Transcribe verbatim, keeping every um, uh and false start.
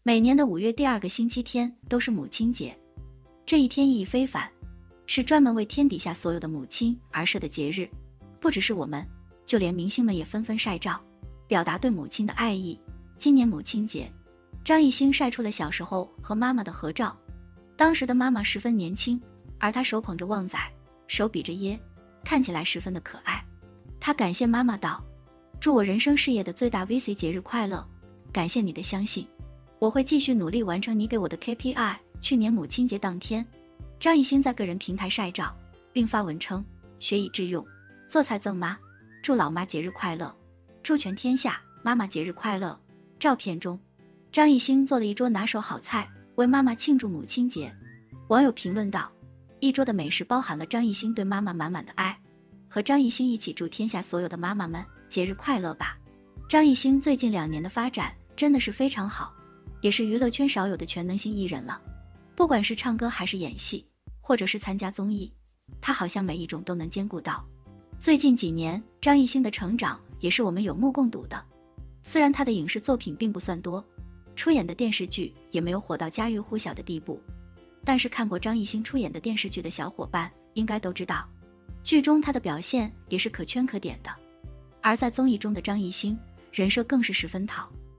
每年的五月第二个星期天都是母亲节，这一天意义非凡，是专门为天底下所有的母亲而设的节日。不只是我们，就连明星们也纷纷晒照，表达对母亲的爱意。今年母亲节，张艺兴晒出了小时候和妈妈的合照，当时的妈妈十分年轻，而他手捧着旺仔，手比着耶，看起来十分的可爱。他感谢妈妈道：祝我人生事业的最大 V C 节日快乐，感谢你的相信，我会继续努力完成你给我的 K P I。 去年母亲节当天，张艺兴在个人平台晒照，并发文称学以致用，做菜赠妈，祝老妈节日快乐，祝全天下妈妈节日快乐。照片中，张艺兴做了一桌拿手好菜，为妈妈庆祝母亲节。网友评论道：一桌的美食包含了张艺兴对妈妈满满的爱，和张艺兴一起祝天下所有的妈妈们节日快乐吧。张艺兴最近两年的发展真的是非常好，也是娱乐圈少有的全能型艺人了。不管是唱歌还是演戏，或者是参加综艺，他好像每一种都能兼顾到。最近几年张艺兴的成长也是我们有目共睹的，虽然他的影视作品并不算多，出演的电视剧也没有火到家喻户晓的地步，但是看过张艺兴出演的电视剧的小伙伴应该都知道，剧中他的表现也是可圈可点的。而在综艺中的张艺兴人设更是十分讨